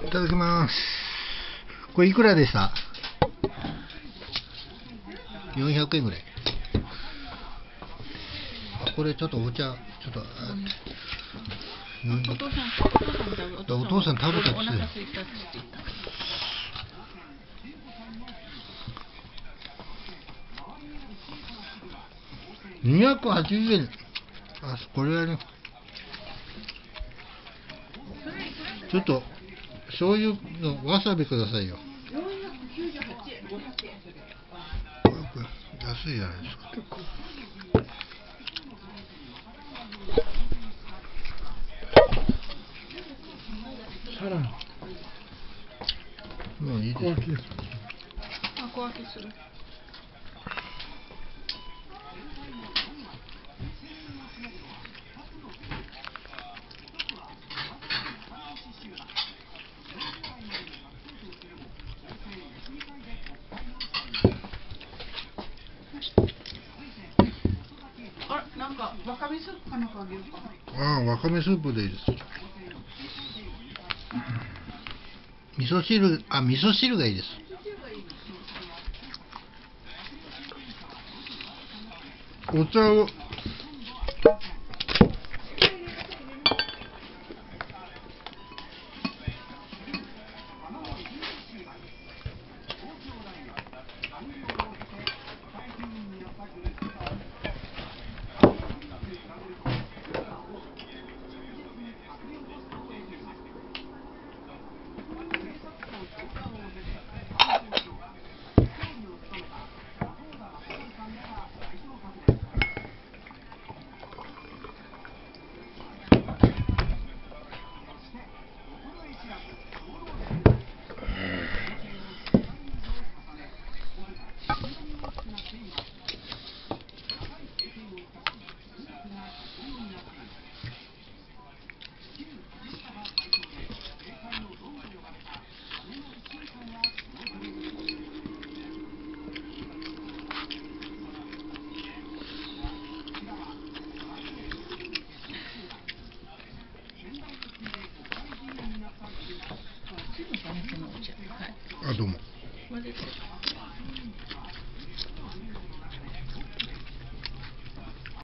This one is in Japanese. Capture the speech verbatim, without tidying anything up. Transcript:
いただきます。これいくらでした？よんひゃくえんぐらい。これちょっとお茶、ちょっと、うん、 お父さん、 お父さん食べたっつって。 お腹空いたって言った。 にひゃくはちじゅうえん。あ、これはね。ちょっと醤油のわさびくださいよ。安いじゃないですか。 さらにもういいです。 あ、小分けする。あ、なんかわかめスープかなんかあげるか。 ああ、わかめスープでいいです。味噌汁、あ、味噌汁がいいです。お茶を。あ、どうも。